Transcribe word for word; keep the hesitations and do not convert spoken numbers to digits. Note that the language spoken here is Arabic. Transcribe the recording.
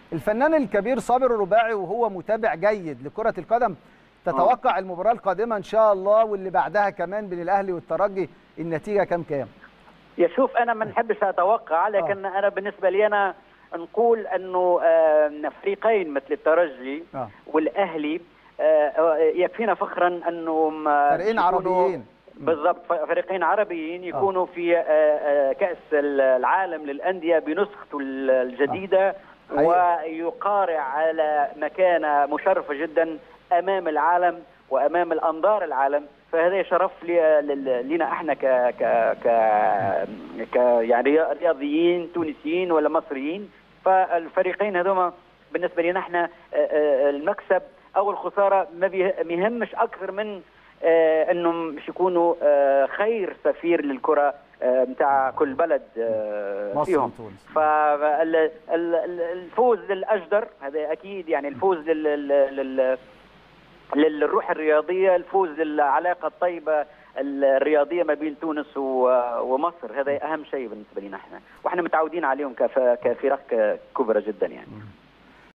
الفنان الكبير صابر الرباعي وهو متابع جيد لكرة القدم، تتوقع المباراة القادمة إن شاء الله واللي بعدها كمان بين الأهلي والترجي النتيجة كام كام؟ يا شوف أنا ما نحبش أتوقع، لكن آه. أنا بالنسبة لي أنا نقول أنه فريقين مثل الترجي آه. والأهلي يكفينا فخرا أنه فريقين عربيين بالضبط، فريقين عربيين يكونوا آه. في كأس العالم للأندية بنسخته الجديدة آه. ويقارع على مكانة مشرفة جدا أمام العالم وأمام الأنظار العالم. فهذا شرف لنا احنا ك ك ك ك يعني رياضيين تونسيين ولا مصريين. فالفريقين هذوما بالنسبه لنا احنا المكسب او الخساره ما بيهمش اكثر من انهم مش يكونوا خير سفير للكره نتاع كل بلد فيهم. فالفوز للاجدر هذا اكيد، يعني الفوز لل للروح الرياضيه، الفوز للعلاقه الطيبه الرياضيه ما بين تونس ومصر، هذا اهم شيء بالنسبه لنا احنا، واحنا متعودين عليهم كفرق كبرى جدا يعني.